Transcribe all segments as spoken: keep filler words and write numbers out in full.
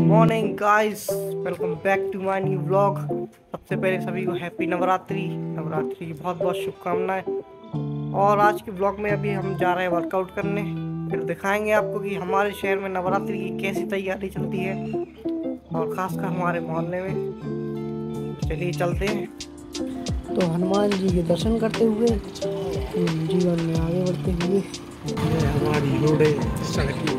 Morning guys, welcome back to my new vlog. सबसे पहले सभी को हैप्पी नवरात्रि नवरात्रि की बहुत बहुत शुभकामनाएं। और आज के व्लॉग में अभी हम जा रहे हैं वर्कआउट करने। फिर दिखाएंगे आपको कि हमारे शहर में नवरात्रि की कैसी तैयारी चलती है और ख़ासकर हमारे मोहल्ले में। चलिए चलते हैं। तो हनुमान जी के दर्शन करते हुए जीवन में आगे बढ़ते हुए हमारी रोडें सड़कें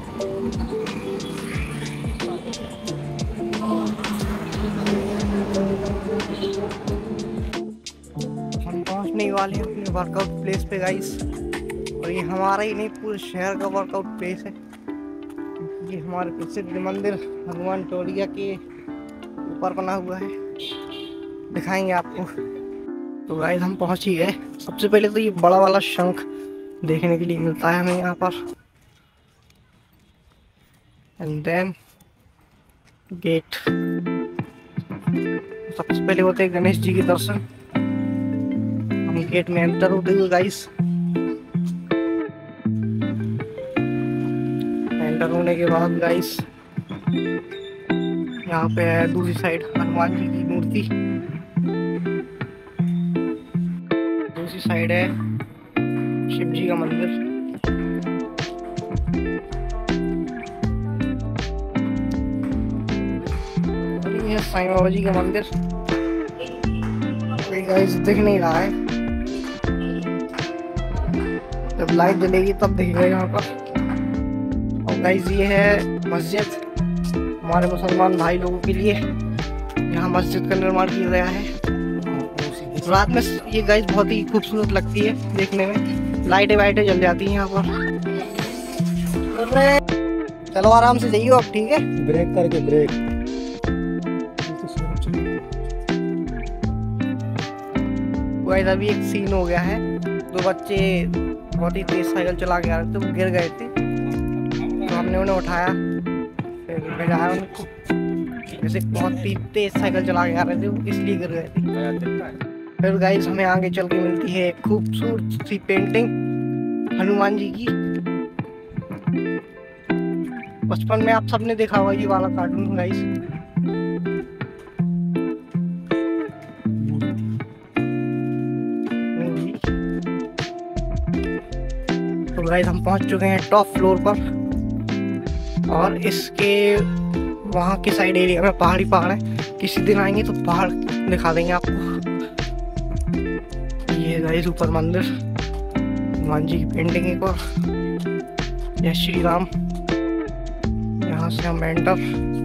हम पहुंचने वाले हैं अपने वर्कआउट प्लेस पे गाइस। और ये हमारा ही नहीं, पूरे शहर का वर्कआउट प्लेस है। ये हमारे प्रसिद्ध मंदिर हनुमान टोलिया के ऊपर बना हुआ है, दिखाएंगे आपको। तो गाइस हम पहुंच ही गए। सबसे पहले तो ये बड़ा वाला शंख देखने के लिए मिलता है हमें यहाँ पर, एंड देन गेट। सबसे पहले होते हैं गणेश जी के दर्शन। हम गेट में एंटर होते हुए गाइस, एंटर होने के बाद गाइस यहाँ पे है दूसरी साइड हनुमान जी की मूर्ति, दूसरी साइड है शिव जी का मंदिर। और ये है साईं बाबा जी का मंदिर। गाइस दिख नहीं रहा है, जब लाइट जलेगी तब दिखेगा यहाँ पर। और गाइस ये है मस्जिद हमारे मुसलमान भाई लोगों के लिए। यहाँ मस्जिद का निर्माण किया गया है। रात में ये गाइस बहुत ही खूबसूरत लगती है देखने में, लाइटें वाइटें जल जाती हैं यहाँ पर। चलो आराम से जाइए अब, ठीक है? ब्रेक करके ब्रेक। गाइस अभी एक सीन हो गया है। दो बच्चे बहुत ही तेज साइकिल चला के आ रहे थे, वो गिर गए थे, तो हमने उन्हें उठाया, फिर भेजाया उनको। जैसे बहुत ही तेज साइकिल चला के आ रहे थे, वो इसलिए गिर गए थे। फिर गाइस हमें आगे चल के मिलती है खूबसूरत सी पेंटिंग हनुमान जी की। बचपन में आप सबने देखा होगा ये वाला कार्टून गाइस। तो गाइस हम पहुंच चुके हैं टॉप फ्लोर पर, और इसके वहां के साइड एरिया में पहाड़ी पहाड़ है। किसी दिन आएंगे तो पहाड़ दिखा देंगे आपको। ये गाइस ऊपर मंदिर, हनुमान जी की पेंटिंग एक और। जय श्री राम। यहाँ से हम एंटर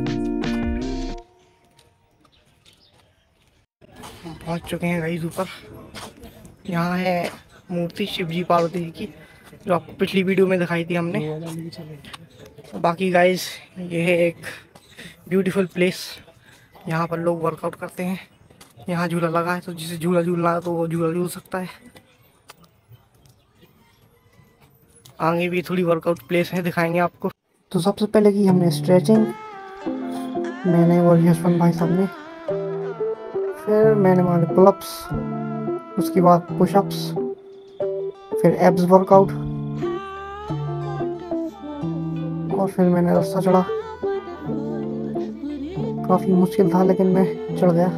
पहुंच चुके हैं गाइस ऊपर। यहाँ है मूर्ति शिव जी पार्वती जी की, जो आपको पिछली वीडियो में दिखाई थी हमने। बाकी गाइस ये है एक ब्यूटीफुल प्लेस, यहाँ पर लोग वर्कआउट करते हैं। यहाँ झूला लगा है, तो जिसे झूला झूलना है तो वो झूला झूल सकता है। आगे भी थोड़ी वर्कआउट प्लेस है, दिखाएंगे आपको। तो सबसे पहले की हमने स्ट्रेचिंग, मैंने और यशवंत भाई साहब ने। फिर मैंने मारे पुलअप्स, उसके बाद पुशअप्स, फिर एब्स वर्कआउट, और फिर मैंने रास्ता चढ़ा। काफ़ी मुश्किल था लेकिन मैं चढ़ गया।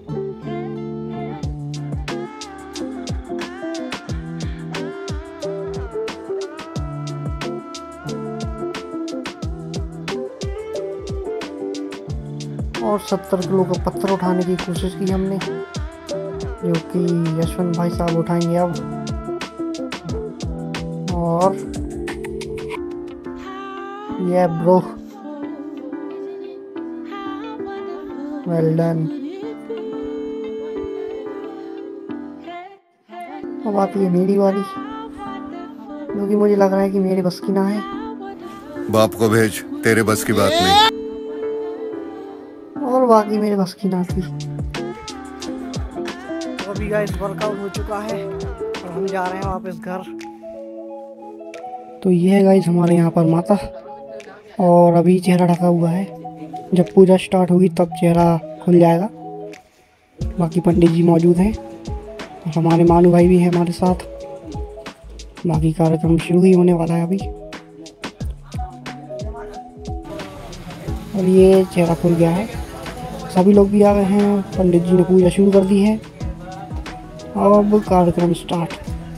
और सत्तर किलो का पत्थर उठाने की कोशिश की हमने, जो कि यशवंत भाई साहब उठाएंगे अब। और ये ब्रो, वेल डन। अब आती है मेरी बारी, क्योंकि मुझे लग रहा है कि मेरे बस की ना है। बाप को भेज, तेरे बस की बात नहीं। और बाकी मेरे बस की ना थी। तो अभी गाइस वर्कआउट हो चुका है और हम जा रहे हैं वापस घर। तो ये है गाइस हमारे यहाँ पर माता, और अभी चेहरा ढका हुआ है। जब पूजा स्टार्ट होगी तब चेहरा खुल जाएगा। बाकी पंडित जी मौजूद हैं, और हमारे मानू भाई भी है हमारे साथ। बाकी कार्यक्रम शुरू ही होने वाला है अभी। और ये चेहरा खुल गया है। सभी लोग भी आ गए हैं, पंडित जी ने पूजा शुरू कर दी है। अब कार्यक्रम स्टार्ट।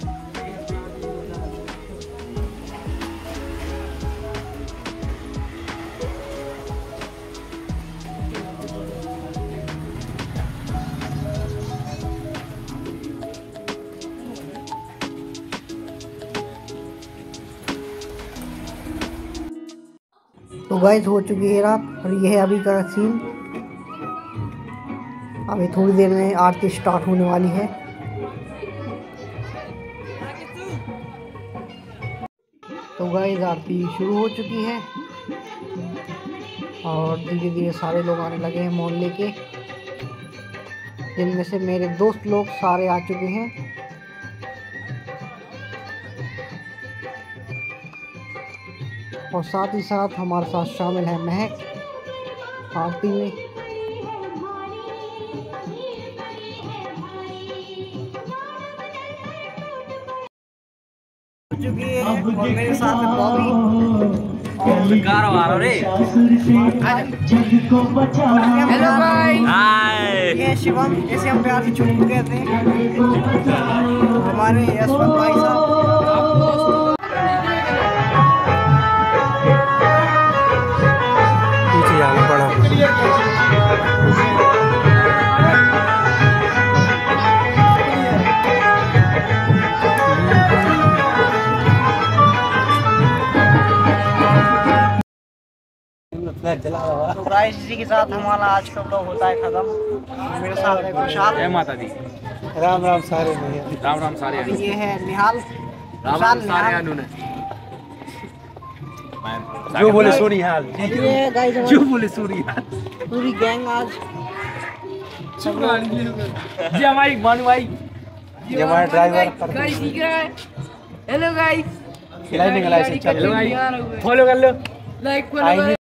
तो गाइस हो चुकी है रात और ये है अभी का सीन। अभी थोड़ी देर में आरती स्टार्ट होने वाली है। तो गाइस आरती शुरू हो चुकी है और धीरे धीरे सारे लोग आने लगे हैं मोहल्ले के, जिनमें से मेरे दोस्त लोग सारे आ चुके हैं। और साथ ही साथ हमारे साथ शामिल है महक आरती में। चुकी है और मेरे साथ है बॉबी और हेलो भाई, ये शिवम, जैसे हम प्यार से चुटकू कहते हैं, हमारे यशवंत भाई साहब। तो गाइस इसी के साथ हमारा आज का ब्लॉग होता है खत्म। मेरे साथ है खुशहाल। जय माता दी। राम राम सारे भैया। राम राम सारे। ये है निहाल। राम राम सारे अनुने। जो बोले सोनी हाल। ये गाइस जो बोले सोनी हाल। पूरी गैंग आज जी हमारी मानू भाई, ये हमारा ड्राइवर। हेलो गाइस, खिलाने का लाइसेंस चल। फॉलो कर लो। लाइक